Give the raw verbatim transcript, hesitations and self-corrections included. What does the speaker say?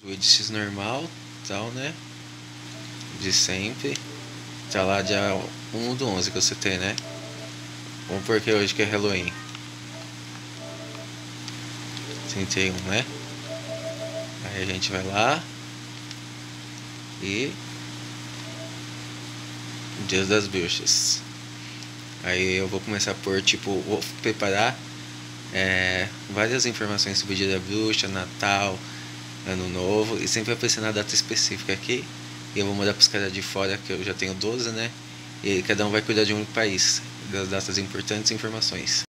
O índice normal, tal, né? De sempre. Tá lá dia um do onze que você tem, né? Vamos por que hoje que é Halloween. trinta e um, né? Aí a gente vai lá. E... Dias das Bruxas. Aí eu vou começar por, tipo, vou preparar é, várias informações sobre o Dia da Bruxa, Natal, Ano Novo. E sempre vai aparecer na data específica aqui. E eu vou mandar pros caras de fora, que eu já tenho doze, né? E cada um vai cuidar de um país, das datas importantes e informações.